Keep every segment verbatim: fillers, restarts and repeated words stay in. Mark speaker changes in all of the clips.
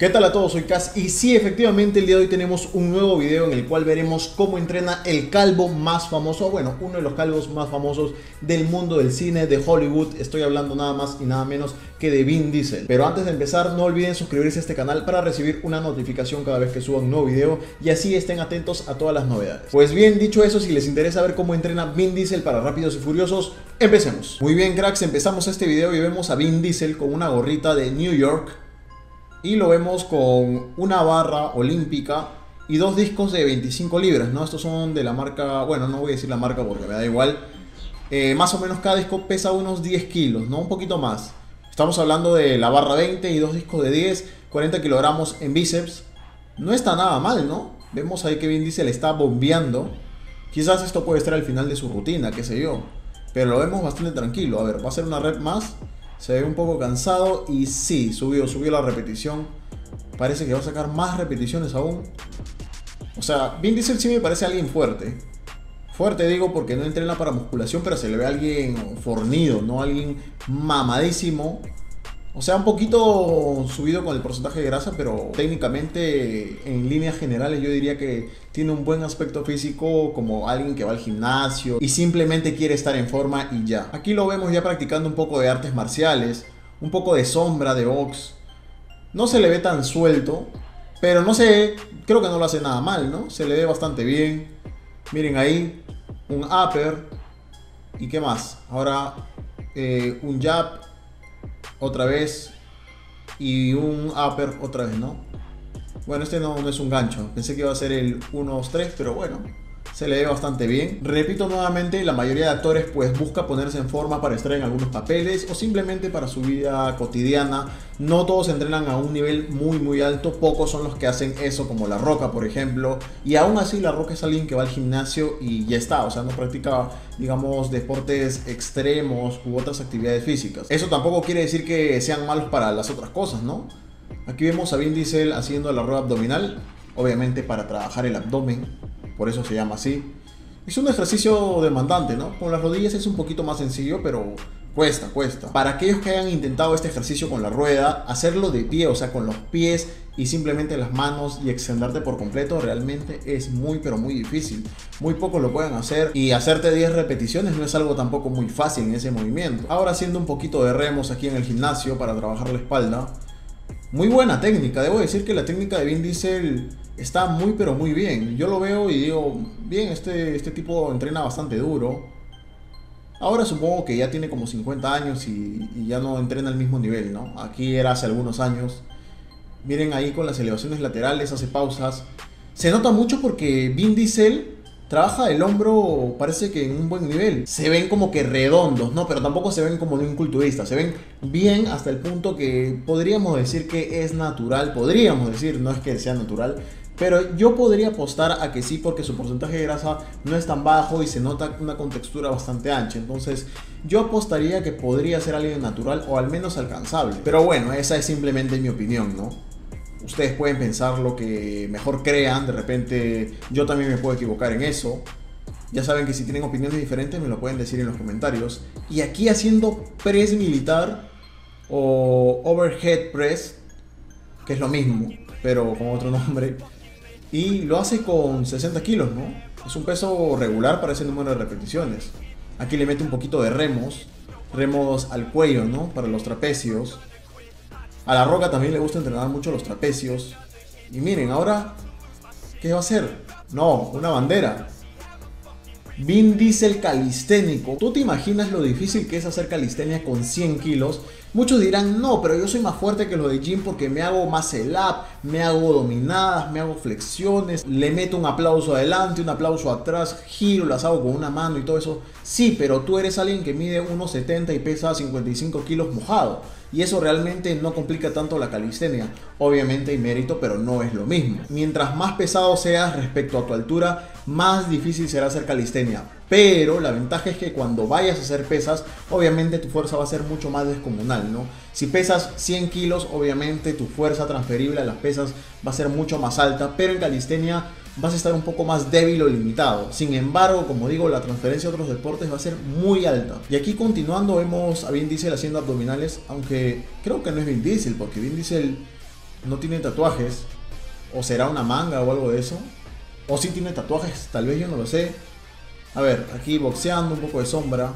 Speaker 1: ¿Qué tal a todos? Soy Kaz y sí, efectivamente el día de hoy tenemos un nuevo video en el cual veremos cómo entrena el calvo más famoso, bueno, uno de los calvos más famosos del mundo del cine, de Hollywood. Estoy hablando nada más y nada menos que de Vin Diesel. Pero antes de empezar, no olviden suscribirse a este canal para recibir una notificación cada vez que suba un nuevo video y así estén atentos a todas las novedades. Pues bien, dicho eso, si les interesa ver cómo entrena Vin Diesel para Rápidos y Furiosos, empecemos. Muy bien, cracks, empezamos este video y vemos a Vin Diesel con una gorrita de New York. Y lo vemos con una barra olímpica y dos discos de veinticinco libras, ¿no? Estos son de la marca, bueno, no voy a decir la marca porque me da igual. Eh, más o menos cada disco pesa unos diez kilos, ¿no? Un poquito más. Estamos hablando de la barra veinte y dos discos de diez, cuarenta kilogramos en bíceps. No está nada mal, ¿no? Vemos ahí que Vin Diesel está bombeando. Quizás esto puede estar al final de su rutina, qué sé yo. Pero lo vemos bastante tranquilo. A ver, va a ser una rep más. Se ve un poco cansado y sí, subió, subió la repetición. Parece que va a sacar más repeticiones aún. O sea, Vin Diesel sí me parece alguien fuerte. Fuerte digo porque no entrena para musculación, pero se le ve a alguien fornido, ¿no? Alguien mamadísimo. O sea, un poquito subido con el porcentaje de grasa, pero técnicamente en líneas generales yo diría que tiene un buen aspecto físico como alguien que va al gimnasio y simplemente quiere estar en forma y ya. Aquí lo vemos ya practicando un poco de artes marciales, un poco de sombra, de box. No se le ve tan suelto, pero no sé, creo que no lo hace nada mal, ¿no? Se le ve bastante bien. Miren ahí, un upper. ¿Y qué más? Ahora eh, un jab. Otra vez. Y un upper otra vez, ¿no? Bueno, este no, no es un gancho. Pensé que iba a ser el uno dos tres, pero bueno, se le ve bastante bien. Repito nuevamente, la mayoría de actores pues busca ponerse en forma para estar en algunos papeles o simplemente para su vida cotidiana. No todos entrenan a un nivel muy muy alto. Pocos son los que hacen eso, como La Roca, por ejemplo. Y aún así La Roca es alguien que va al gimnasio y ya está. O sea, no practica, digamos, deportes extremos u otras actividades físicas. Eso tampoco quiere decir que sean malos para las otras cosas, ¿no? Aquí vemos a Vin Diesel haciendo la rueda abdominal, obviamente para trabajar el abdomen, por eso se llama así. Es un ejercicio demandante, ¿no? Con las rodillas es un poquito más sencillo, pero cuesta, cuesta. Para aquellos que hayan intentado este ejercicio con la rueda, hacerlo de pie, o sea, con los pies y simplemente las manos y extenderte por completo, realmente es muy, pero muy difícil. Muy pocos lo pueden hacer y hacerte diez repeticiones no es algo tampoco muy fácil en ese movimiento. Ahora haciendo un poquito de remos aquí en el gimnasio para trabajar la espalda. Muy buena técnica, debo decir que la técnica de Vin Diesel está muy pero muy bien. Yo lo veo y digo, bien, este, este tipo entrena bastante duro. Ahora supongo que ya tiene como cincuenta años y, y ya no entrena al mismo nivel, ¿no? Aquí era hace algunos años. Miren ahí con las elevaciones laterales, hace pausas. Se nota mucho porque Vin Diesel trabaja el hombro, parece que en un buen nivel. Se ven como que redondos, ¿no? Pero tampoco se ven como de un culturista. Se ven bien hasta el punto que podríamos decir que es natural. Podríamos decir, no es que sea natural, pero yo podría apostar a que sí, porque su porcentaje de grasa no es tan bajo y se nota una contextura bastante ancha. Entonces yo apostaría que podría ser alguien natural o al menos alcanzable. Pero bueno, esa es simplemente mi opinión, ¿no? Ustedes pueden pensar lo que mejor crean, de repente yo también me puedo equivocar en eso. Ya saben que si tienen opiniones diferentes me lo pueden decir en los comentarios. Y aquí haciendo press militar o overhead press, que es lo mismo, pero con otro nombre. Y lo hace con sesenta kilos, ¿no? Es un peso regular para ese número de repeticiones. Aquí le mete un poquito de remos, remos al cuello, ¿no? Para los trapecios. A La Roca también le gusta entrenar mucho los trapecios. Y miren, ahora, ¿qué va a hacer? No, una bandera. Vin Diesel calisténico. ¿Tú te imaginas lo difícil que es hacer calistenia con cien kilos? Muchos dirán, no, pero yo soy más fuerte que lo de gym porque me hago muscle up, me hago dominadas, me hago flexiones, le meto un aplauso adelante, un aplauso atrás, giro, las hago con una mano y todo eso. Sí, pero tú eres alguien que mide uno setenta y pesa cincuenta y cinco kilos mojado. Y eso realmente no complica tanto la calistenia. Obviamente hay mérito, pero no es lo mismo. Mientras más pesado seas respecto a tu altura, más difícil será hacer calistenia. Pero la ventaja es que cuando vayas a hacer pesas, obviamente tu fuerza va a ser mucho más descomunal, ¿no? Si pesas cien kilos, obviamente tu fuerza transferible a las pesas va a ser mucho más alta, pero en calistenia vas a estar un poco más débil o limitado. Sin embargo, como digo, la transferencia a otros deportes va a ser muy alta. Y aquí continuando vemos a Vin Diesel haciendo abdominales, aunque creo que no es Vin Diesel, porque Vin Diesel no tiene tatuajes. ¿O será una manga o algo de eso? ¿O sí tiene tatuajes? Tal vez, yo no lo sé. A ver, aquí boxeando, un poco de sombra.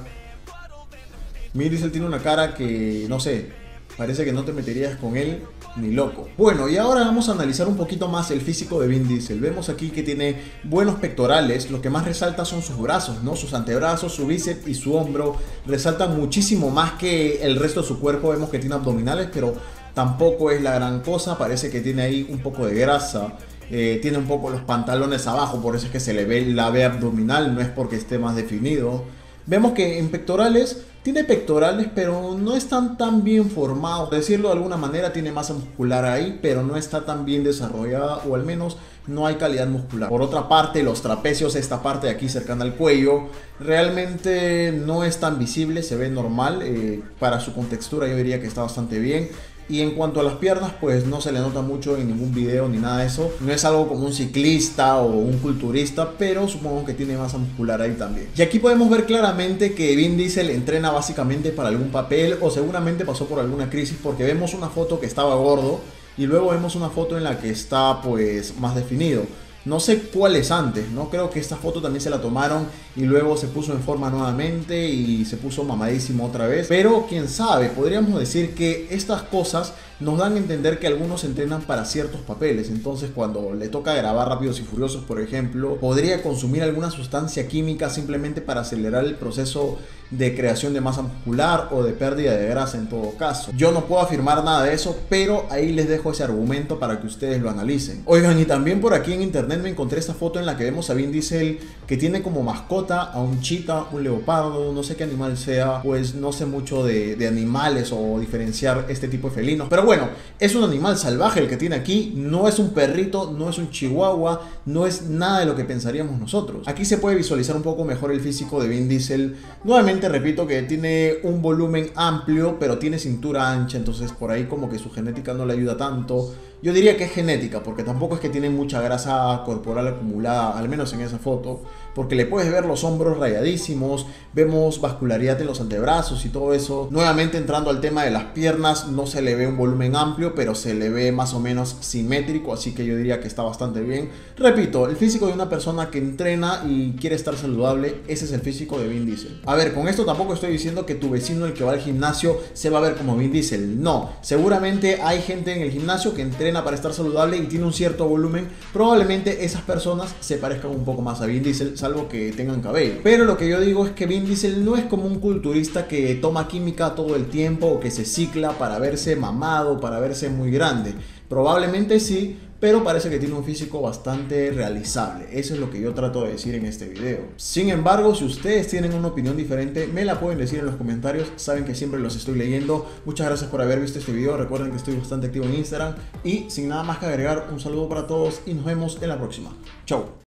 Speaker 1: Vin Diesel tiene una cara que, no sé, parece que no te meterías con él ni loco. Bueno, y ahora vamos a analizar un poquito más el físico de Vin Diesel. Vemos aquí que tiene buenos pectorales. Lo que más resalta son sus brazos, ¿no? Sus antebrazos, su bíceps y su hombro. Resaltan muchísimo más que el resto de su cuerpo. Vemos que tiene abdominales, pero tampoco es la gran cosa. Parece que tiene ahí un poco de grasa. Eh, tiene un poco los pantalones abajo, por eso es que se le ve la V abdominal. No es porque esté más definido. Vemos que en pectorales tiene pectorales, pero no están tan bien formados. Por decirlo de alguna manera, tiene masa muscular ahí, pero no está tan bien desarrollada, o al menos no hay calidad muscular. Por otra parte, los trapecios, esta parte de aquí cercana al cuello, realmente no es tan visible, se ve normal. Eh, para su contextura yo diría que está bastante bien. Y en cuanto a las piernas, pues no se le nota mucho en ningún video ni nada de eso. No es algo como un ciclista o un culturista, pero supongo que tiene masa muscular ahí también. Y aquí podemos ver claramente que Vin Diesel entrena básicamente para algún papel, o seguramente pasó por alguna crisis, porque vemos una foto que estaba gordo y luego vemos una foto en la que está pues más definido. No sé cuál es antes, ¿no? Creo que esta foto también se la tomaron y luego se puso en forma nuevamente y se puso mamadísimo otra vez. Pero quién sabe, podríamos decir que estas cosas nos dan a entender que algunos entrenan para ciertos papeles. Entonces cuando le toca grabar Rápidos y Furiosos, por ejemplo, podría consumir alguna sustancia química simplemente para acelerar el proceso de creación de masa muscular o de pérdida de grasa en todo caso. Yo no puedo afirmar nada de eso, pero ahí les dejo ese argumento para que ustedes lo analicen. Oigan, y también por aquí en internet me encontré esta foto en la que vemos a Vin Diesel que tiene como mascota a un chita, un leopardo, no sé qué animal sea, pues no sé mucho de, de animales o diferenciar este tipo de felinos, pero bueno, es un animal salvaje el que tiene aquí, no es un perrito, no es un chihuahua, no es nada de lo que pensaríamos nosotros. Aquí se puede visualizar un poco mejor el físico de Vin Diesel. Nuevamente repito que tiene un volumen amplio, pero tiene cintura ancha, entonces por ahí como que su genética no le ayuda tanto. Yo diría que es genética, porque tampoco es que tiene mucha grasa corporal acumulada, al menos en esa foto, porque le puedes ver los hombros rayadísimos, vemos vascularidad en los antebrazos y todo eso. Nuevamente entrando al tema de las piernas, no se le ve un volumen amplio, pero se le ve más o menos simétrico, así que yo diría que está bastante bien. Repito, el físico de una persona que entrena y quiere estar saludable, ese es el físico de Vin Diesel. A ver, con esto tampoco estoy diciendo que tu vecino, el que va al gimnasio, se va a ver como Vin Diesel, no. Seguramente hay gente en el gimnasio que entrena para estar saludable y tiene un cierto volumen. Probablemente esas personas se parezcan un poco más a Vin Diesel, salvo que tengan cabello. Pero lo que yo digo es que Vin Diesel no es como un culturista que toma química todo el tiempo o que se cicla para verse mamado, para verse muy grande. Probablemente sí, pero parece que tiene un físico bastante realizable. Eso es lo que yo trato de decir en este video. Sin embargo, si ustedes tienen una opinión diferente, me la pueden decir en los comentarios. Saben que siempre los estoy leyendo. Muchas gracias por haber visto este video. Recuerden que estoy bastante activo en Instagram. Y sin nada más que agregar, un saludo para todos y nos vemos en la próxima. Chau.